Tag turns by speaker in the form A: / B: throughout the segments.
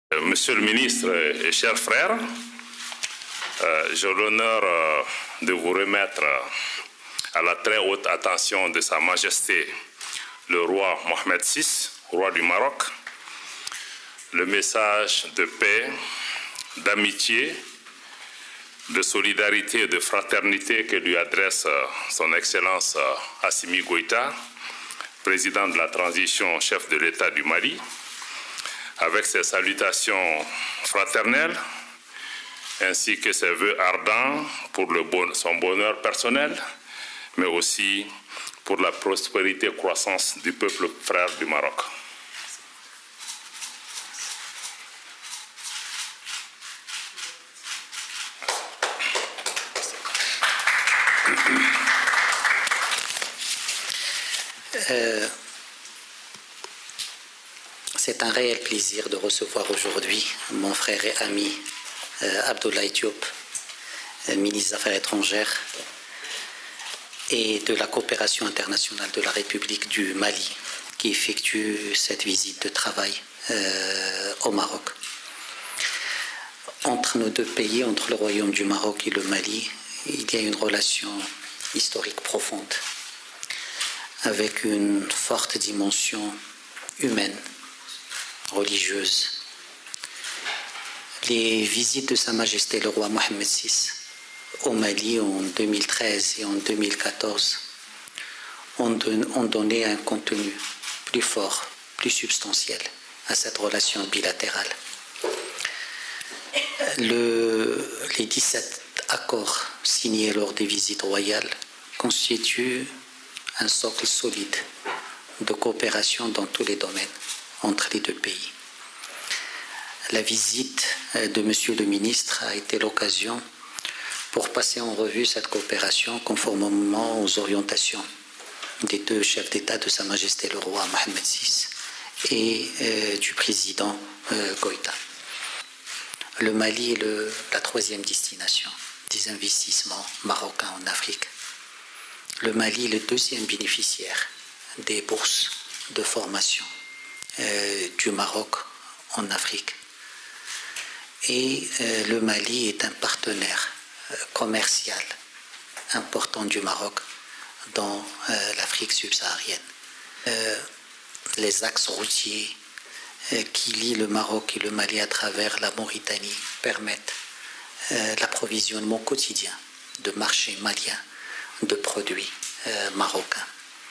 A: Monsieur le ministre et chers frères, j'ai l'honneur de vous remettre à la très haute attention de Sa Majesté le roi Mohamed VI, roi du Maroc, le message de paix, d'amitié, de solidarité et de fraternité que lui adresse son Excellence Assimi Goïta, président de la transition, chef de l'État du Mali, avec ses salutations fraternelles, ainsi que ses vœux ardents pour son bonheur personnel, mais aussi pour la prospérité et croissance du peuple frère du Maroc.
B: C'est un réel plaisir de recevoir aujourd'hui mon frère et ami Abdoulaye Diop, ministre des Affaires étrangères et de la coopération internationale de la République du Mali, qui effectue cette visite de travail au Maroc. Entre nos deux pays, entre le Royaume du Maroc et le Mali, il y a une relation historique profonde, avec une forte dimension humaine, religieuse. Les visites de Sa Majesté le roi Mohamed VI au Mali en 2013 et en 2014 ont donné un contenu plus fort, plus substantiel à cette relation bilatérale. Les 17 accords signés lors des visites royales constituent un socle solide de coopération dans tous les domaines entre les deux pays. La visite de Monsieur le ministre a été l'occasion pour passer en revue cette coopération conformément aux orientations des deux chefs d'État de Sa Majesté le roi Mohamed VI et du président Goïta. Le Mali est la troisième destination des investissements marocains en Afrique. Le Mali est le deuxième bénéficiaire des bourses de formation du Maroc en Afrique. Et le Mali est un partenaire commercial important du Maroc dans l'Afrique subsaharienne. Les axes routiers qui lient le Maroc et le Mali à travers la Mauritanie permettent l'approvisionnement quotidien de marchés maliens de produits marocains.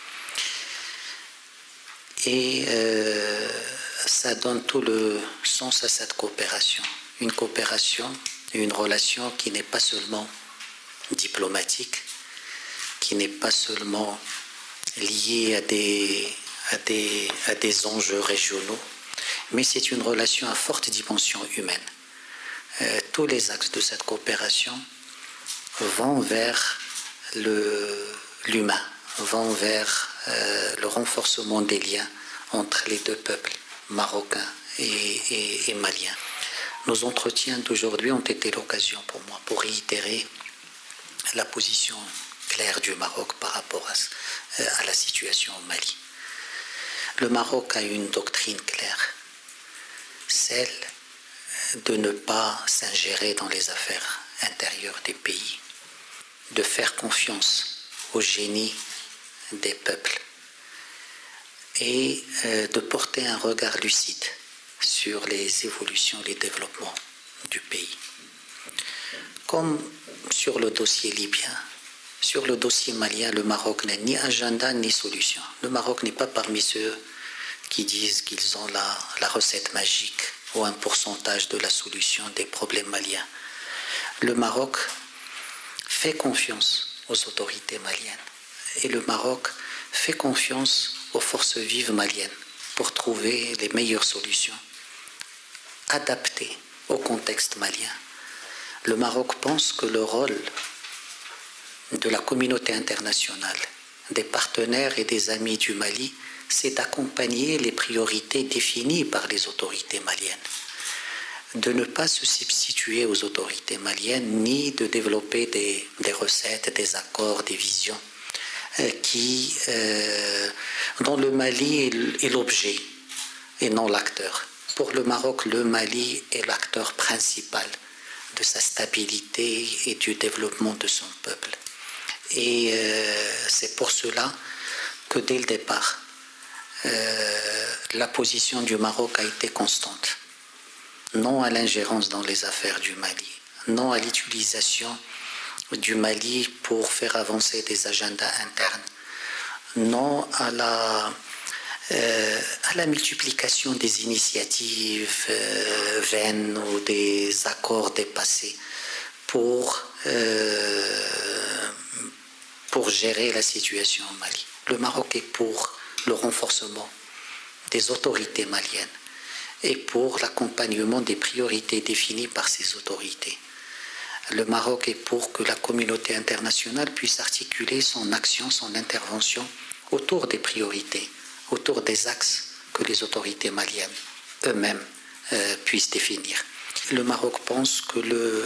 B: Et ça donne tout le sens à cette coopération. Une coopération et une relation qui n'est pas seulement diplomatique, qui n'est pas seulement liée à des enjeux régionaux, mais c'est une relation à forte dimension humaine. Tous les axes de cette coopération vont vers l'humain, vont vers le renforcement des liens entre les deux peuples, marocains et maliens. Nos entretiens d'aujourd'hui ont été l'occasion pour moi pour réitérer la position claire du Maroc par rapport à la situation au Mali. Le Maroc a une doctrine claire, celle de ne pas s'ingérer dans les affaires intérieures des pays, de faire confiance au génie des peuples et de porter un regard lucide sur les évolutions, les développements du pays. Comme sur le dossier libyen, sur le dossier malien, le Maroc n'a ni agenda ni solution. Le Maroc n'est pas parmi ceux qui disent qu'ils ont la recette magique ou un pourcentage de la solution des problèmes maliens. Le Maroc fait confiance aux autorités maliennes et le Maroc fait confiance aux forces vives maliennes pour trouver les meilleures solutions adaptées au contexte malien. Le Maroc pense que le rôle de la communauté internationale, des partenaires et des amis du Mali, c'est d'accompagner les priorités définies par les autorités maliennes, de ne pas se substituer aux autorités maliennes, ni de développer des recettes, des accords, des visions dont le Mali est l'objet et non l'acteur pour le Maroc, le Mali est l'acteur principal de sa stabilité et du développement de son peuple. Et c'est pour cela que dès le départ, la position du Maroc a été constante. Non à l'ingérence dans les affaires du Mali, non à l'utilisation du Mali pour faire avancer des agendas internes, non à la multiplication des initiatives vaines ou des accords dépassés pour gérer la situation au Mali. Le Maroc est pour le renforcement des autorités maliennes et pour l'accompagnement des priorités définies par ces autorités. Le Maroc est pour que la communauté internationale puisse articuler son action, son intervention autour des priorités, autour des axes que les autorités maliennes eux-mêmes puissent définir. Le Maroc pense que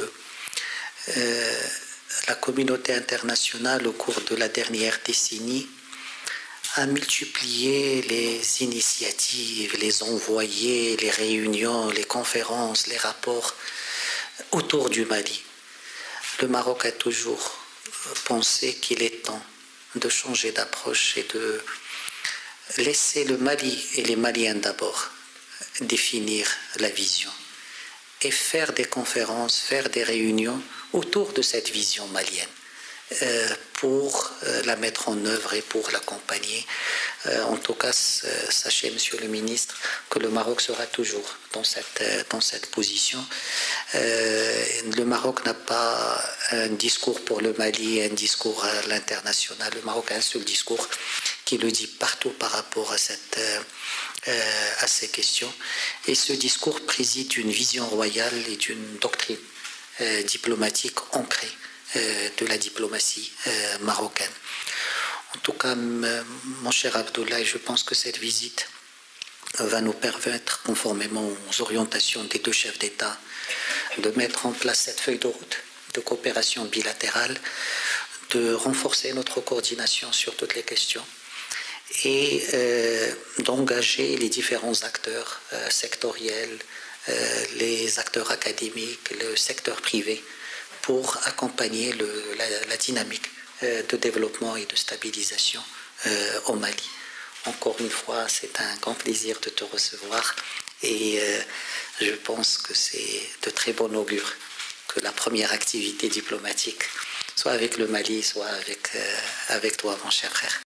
B: la communauté internationale, au cours de la dernière décennie, a multiplié les initiatives, les envoyés, les réunions, les conférences, les rapports autour du Mali. Le Maroc a toujours pensé qu'il est temps de changer d'approche et de laisser le Mali et les Maliens d'abord définir la vision et faire des conférences, faire des réunions autour de cette vision malienne pour la mettre en œuvre et pour l'accompagner. En tout cas, sachez, Monsieur le ministre, que le Maroc sera toujours dans cette position. Le Maroc n'a pas un discours pour le Mali, un discours à l'international. Le Maroc a un seul discours qui le dit partout par rapport à ces questions. Et ce discours préside d'une vision royale et d'une doctrine diplomatique ancrée de la diplomatie marocaine. En tout cas, mon cher Abdoulaye, je pense que cette visite va nous permettre, conformément aux orientations des deux chefs d'État, de mettre en place cette feuille de route de coopération bilatérale, de renforcer notre coordination sur toutes les questions et d'engager les différents acteurs sectoriels, les acteurs académiques, le secteur privé, pour accompagner la dynamique de développement et de stabilisation au Mali. Encore une fois, c'est un grand plaisir de te recevoir et je pense que c'est de très bon augure que la première activité diplomatique soit avec le Mali, soit avec toi, mon cher frère.